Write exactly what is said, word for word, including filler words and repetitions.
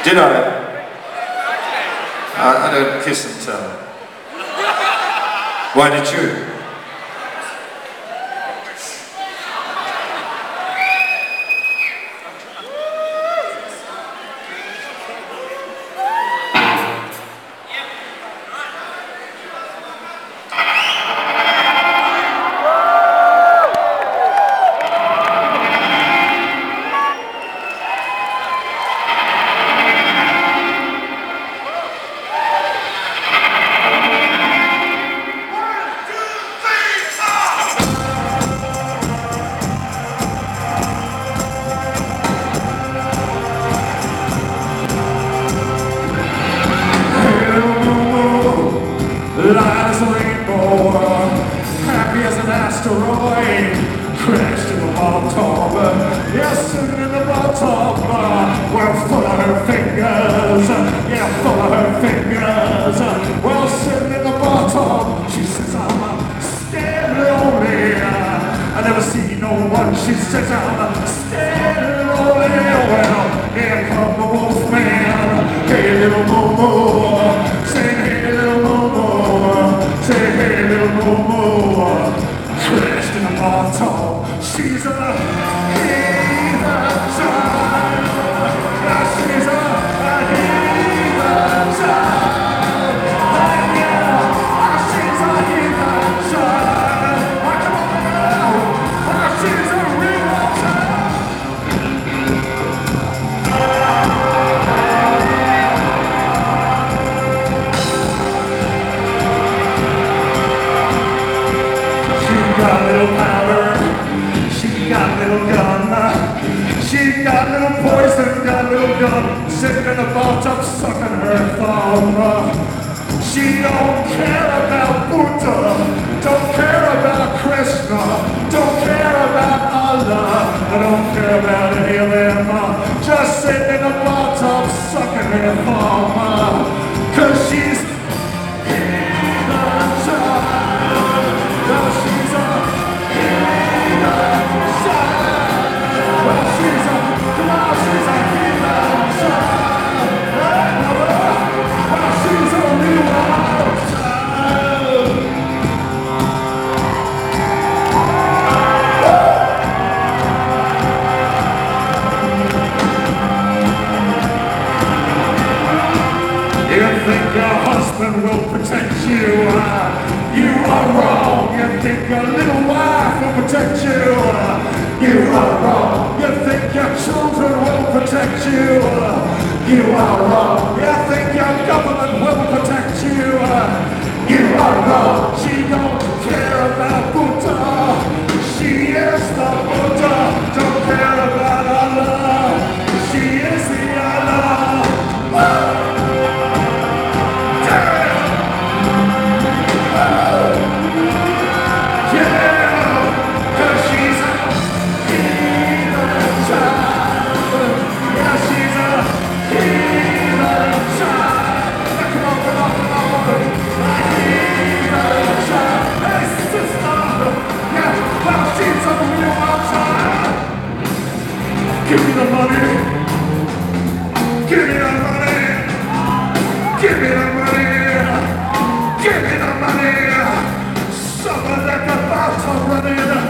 Did I? I, I don't kiss and tell. Why did you? Light as a rainbow, happy as an asteroid, crashed in the bathtub. Yes, sitting in the bathtub, we're full of her fingers. Yeah, full of her fingers. Well, sitting in the bathtub, she says I'm scared lonely. I never see no one. She says I'm scared lonely. Well, here come the wolf man. Hey, little moo-moo, say hey, little moo-moo. Say hey little moo-moo, crashed in a bathtub. She's a heathen child. Yeah, she's a, a heathen child. Oh, yeah, she's a heathen child. Oh, come on now, oh, she's a real child. Got a little powder, she got a little gun, she got a little poison, got a little gun, sitting in the bathtub sucking her thumb. She don't care about Buddha, don't care about Krishna, don't care about Allah, I don't care about any of them, just sitting in the bathtub sucking her thumb, cause she's heathen child. Well, she's a heathen child. Well, she's a, come on, she's a heathen child. Well, she's a real wild child. You think your husband will protect you? Uh, you are wrong. You think your little wife will protect you? Uh, you are wrong. You think your children will protect you? Uh, you are wrong. You think your government will protect you? Uh, you are wrong. She don't care about Buddha. She is the Buddha. Don't care about Allah. She is the Allah. Oh. Give me the money. Give me the money. Give me the money. Give me the money. Someone like a bathtub running.